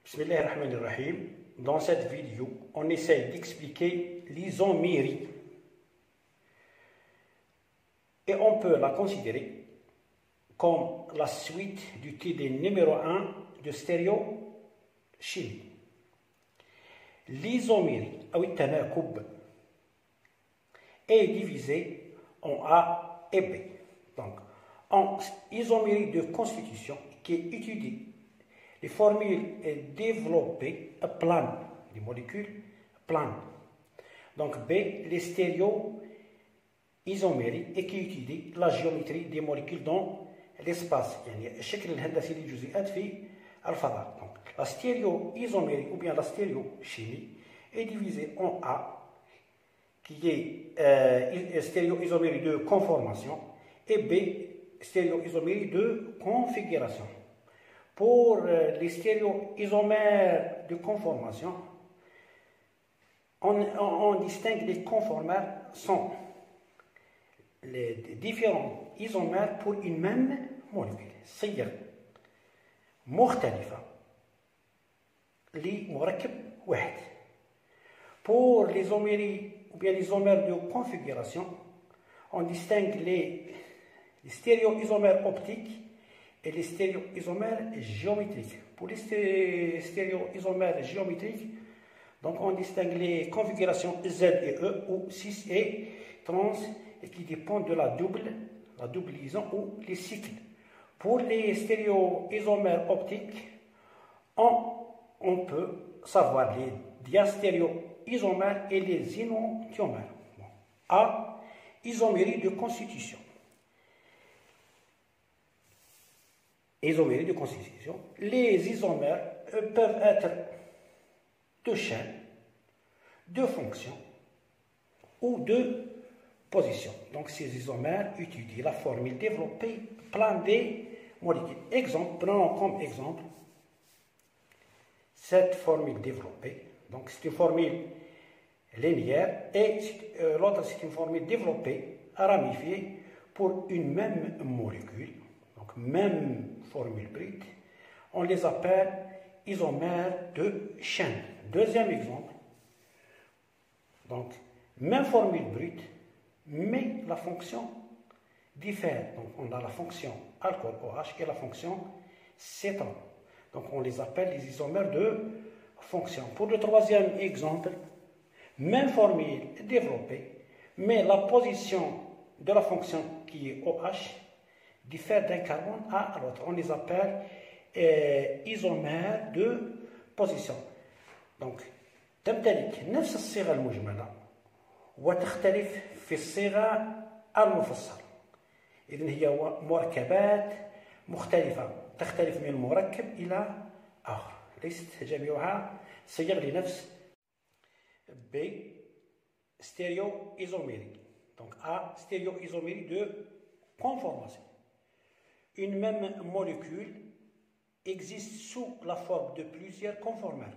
Bismillahirrahmanirrahim. Dans cette vidéo, on essaye d'expliquer l'isomérie. Et on peut la considérer comme la suite du TD numéro 1 de stéréochimie. L'isomérie, est divisée en A et B. Donc, en isomérie de constitution qui étudie les formules développées planes, les molécules planes. Donc B, les stéréo-isoméries et qui étudie la géométrie des molécules dans l'espace. يعني الشكل الهندسي للجزيئات في الفضاء. Donc la stéréo-isomérie ou bien la stéréochimie est divisée en A qui est stéréo-isomérie de conformation et B, stéréo-isomérie de configuration. Pour les stéréoisomères de conformation, on distingue les conformères sont les différents isomères pour une même molécule. صيغ مختلفة لمركب واحد. Pour les isoméries ou bien les isomères de configuration, on distingue les stéréoisomères optiques et les stéréoisomères géométriques. Pour les stéréoisomères géométriques, donc on distingue les configurations Z et E ou cis et trans et qui dépendent de la double liaison ou les cycles. Pour les stéréoisomères optiques, on peut savoir les diastéréoisomères et les énantiomères. A, isomérie de constitution. Isomérie de constitution. Les isomères peuvent être de chaînes, de fonctions ou de positions. Donc ces isomères étudient la formule développée plan des molécules. Prenons comme exemple cette formule développée. Donc c'est une formule linéaire et l'autre c'est une formule développée ramifiée pour une même molécule. Donc même formule brute, on les appelle isomères de chaîne. Deuxième exemple, donc même formule brute, mais la fonction diffère. Donc on a la fonction alcool OH et la fonction cétone. Donc on les appelle les isomères de fonction. Pour le troisième exemple, même formule développée, mais la position de la fonction qui est OH diffèrent d'un carbone à l'autre. On les appelle isomères de position. Donc تمتلك نفس الصيغة المجملة وتختلف في الصيغة المفصلة. إذن هي مركبات مختلفة تختلف من مركب إلى آخر. ليست جميعها صيغ لنفس B, stéréoisomérie. Donc A, stéréoisomérie de conformation. Une même molécule existe sous la forme de plusieurs conformères.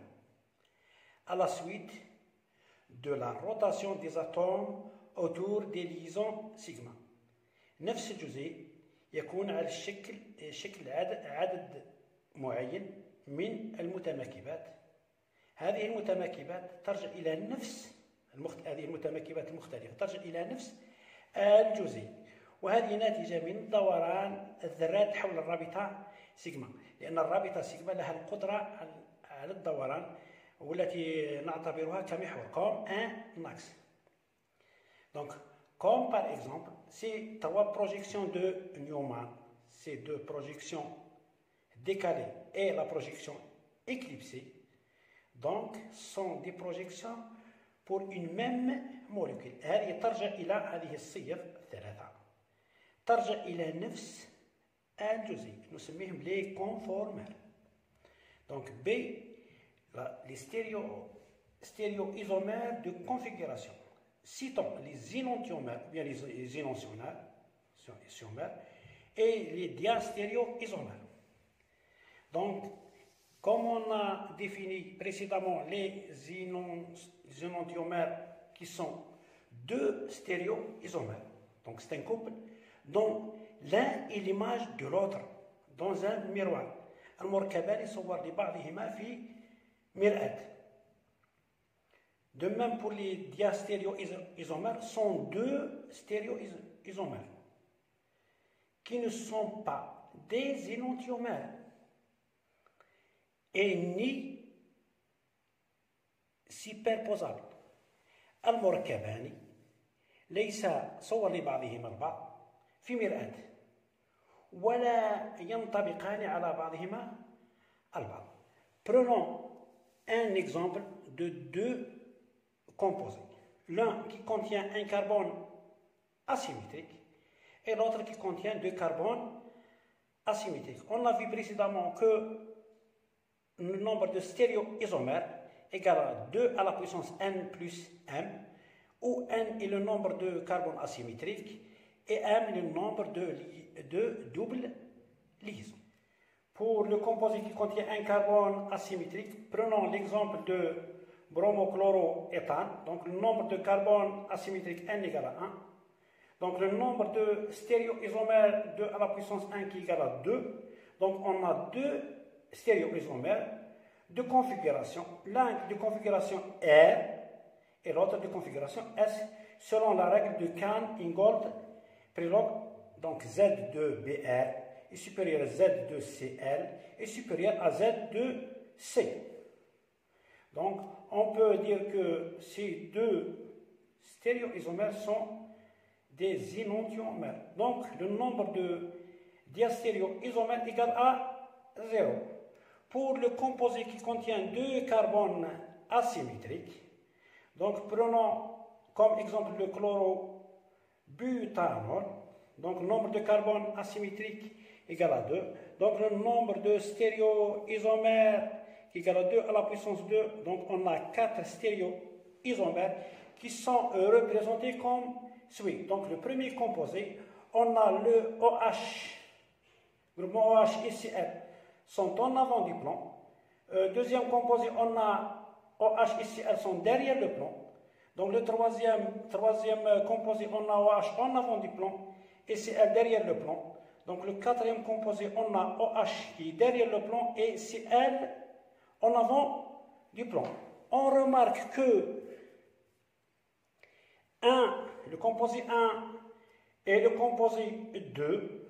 À la suite de la rotation des atomes autour des liaisons sigma. نفس الجزيء يكون على شكل عدد معين من المتماكبات. هذه المتماكبات ترجع إلى نفس هذه المتماكبات المختلفة ترجع إلى نفس الجزيء. وهذه ناتجة من دوران الذرات حول الرابطة سيجما، لأن الرابطة سيجما لها القدرة على الدوران والتي نعتبرها كمحور comme un axe. Donc, comme par exemple, ces trois projections de Newman, ces deux projections décalées et la projection éclipsée, donc sont des projections pour une même molécule. هذه ترجع إلى هذه الصيغ الثلاثة. ترجع إلى نفس الجزيء نسميهم les conformères. Donc B, les stéréoisomères de configuration. Citons les énantiomères, bien les énantiomères et les diastéréoisomères. Donc, comme on a défini précédemment les énantiomères qui sont deux stéréoisomères, donc c'est un couple dont l'un est l'image de l'autre dans un miroir. المركبان يصور لبعضهما في مرآة. De même pour les diastéréoisomères, sont deux stéréoisomères qui ne sont pas des énantiomères et ni superposables. المركبان ليس صور لبعضهما البعض في مرآة ولا ينطبقان على بعضهما البعض. Prenons un exemple de deux composés. L'un qui contient un carbone asymétrique et l'autre qui contient deux carbones asymétriques. On a vu précédemment que le nombre de stéréoisomères égale à 2 à la puissance n plus m, où n est le nombre de carbones asymétriques et m est le nombre de doubles liaisons. Pour le composé qui contient un carbone asymétrique, prenons l'exemple de bromochloroéthane. Donc le nombre de carbones asymétriques n égale à 1. Donc le nombre de stéréoisomères 2 à la puissance 1 qui est égal à 2. Donc on a deux stéréoisomères de configuration. L'un de configuration R et l'autre de configuration S selon la règle de Kahn-Ingold-Prelog. Donc Z de BR est supérieur à Z de CL est supérieur à Z de C. Donc, on peut dire que ces deux stéréoisomères sont des énantiomères. Donc, le nombre de diastéréoisomères égale à 0. Pour le composé qui contient deux carbones asymétriques, donc prenons comme exemple le chlorobutanol. Donc, le nombre de carbones asymétriques égale à 2. Donc, le nombre de stéréoisomères égale à 2 à la puissance 2. Donc, on a 4 stéréoisomères qui sont représentés comme suit. Donc, le premier composé, on a le OH, groupement OH et Cl sont en avant du plan. Deuxième composé, on a OH et Cl sont derrière le plan. Donc, le troisième composé, on a OH en avant du plan et Cl derrière le plan. Donc le quatrième composé, on a OH qui est derrière le plan et Cl en avant du plan. On remarque que le composé 1 et le composé 2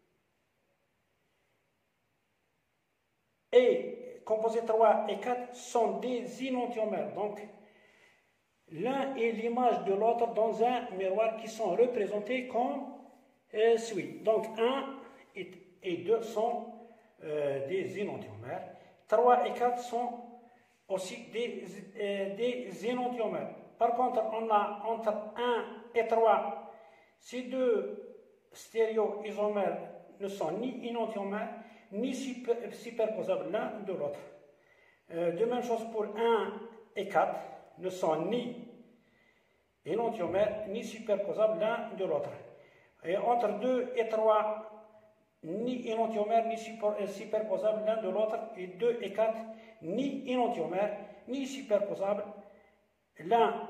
et composé 3 et 4 sont des énantiomères. Donc l'un est l'image de l'autre dans un miroir qui sont représentés comme suit. Donc 1 et 2 sont des énantiomères. 3 et 4 sont aussi des énantiomères. Par contre, on a entre 1 et 3, ces deux stéréoisomères ne sont ni énantiomères, ni superposables l'un de l'autre. De même chose pour 1 et 4, ne sont ni énantiomères, ni superposables l'un de l'autre. Et entre 2 et 3, ni énantiomères, ni superposables l'un de l'autre. Et 2 et 4, ni énantiomères, ni superposables l'un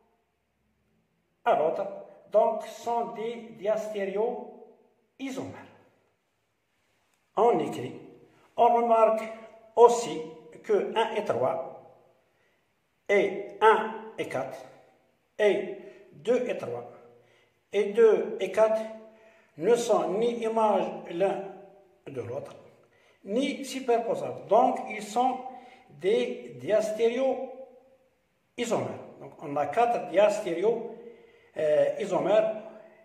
à l'autre. Donc, sont des diastéréoisomères. On écrit, on remarque aussi que 1 et 3, et 1 et 4, et 2 et 3, et 2 et 4 ne sont ni images l'un de l'autre, ni superposables. Donc, ils sont des diastéréoisomères. Donc, on a 4 diastéréoisomères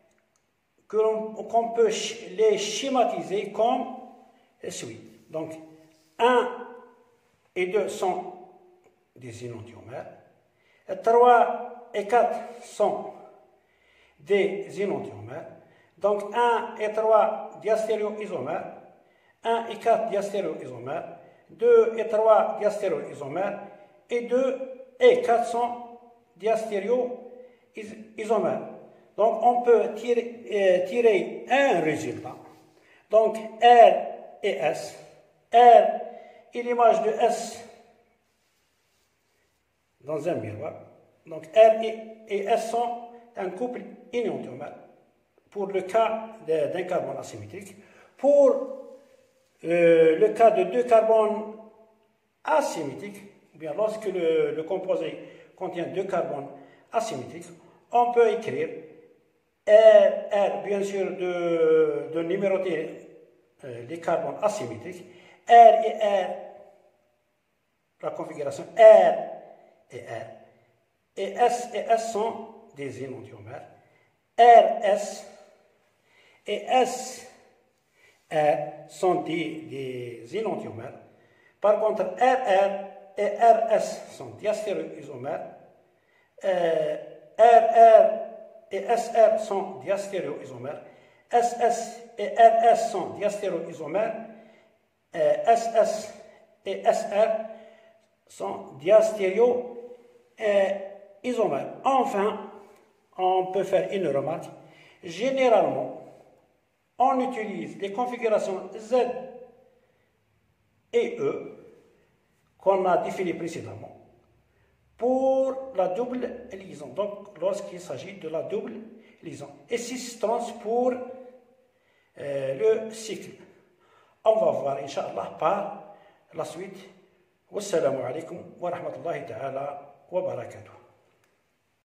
qu'on peut les schématiser comme suit. Donc, 1 et 2 sont des énantiomères. 3 et 4 sont des énantiomères. Donc 1 et 3 diastéréoisomères, 1 et 4 diastéréoisomères, 2 et 3 diastéréoisomères, et 2 et 4 sont diastéréoisomères. Donc on peut tirer un résultat. Donc R et S. R est l'image de S dans un miroir. Donc R et S sont un couple énantiomère pour le cas d'un carbone asymétrique. Pour le cas de deux carbones asymétriques, bien lorsque le composé contient deux carbones asymétriques, on peut écrire R, bien sûr, de numéroter les carbones asymétriques, R et R, la configuration R et R, et S sont des énantiomères, RS et SR sont des énantiomères. Par contre, RR et RS sont diastéréoisomères, RR et SR sont diastéréoisomères, SS et RS sont diastéréoisomères, SS et SR sont diastéréoisomères. Enfin, on peut faire une remarque. Généralement, on utilise les configurations Z et E qu'on a définies précédemment pour la double liaison. Donc, lorsqu'il s'agit de la double liaison. Et 6 trans pour le cycle. On va voir, Inch'Allah, par la suite. Wassalamu alaikum wa rahmatullahi ta'ala wa barakatuh.